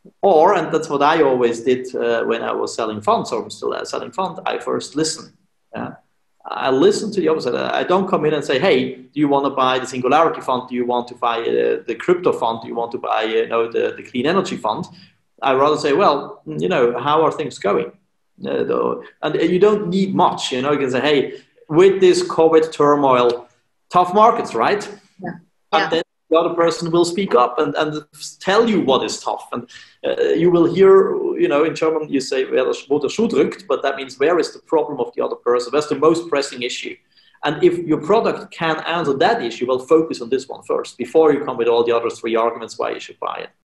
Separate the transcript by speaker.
Speaker 1: Or, and that's what I always did when I was selling funds, or I'm still selling fund, I first listen. Yeah? I listen to the opposite. I don't come in and say, hey, do you want to buy the Singularity fund? Do you want to buy the crypto fund? Do you want to buy the clean energy fund? I rather say, well, how are things going? And you don't need much. You can say, hey, with this COVID turmoil, tough markets, right?
Speaker 2: Yeah.
Speaker 1: And then the other person will speak up and tell you what is tough. And you will hear, in German, you say, wo der Schuh drückt, but that means where is the problem of the other person? Where's the most pressing issue? And if your product can answer that issue, well, focus on this one first before you come with all the other three arguments why you should buy it.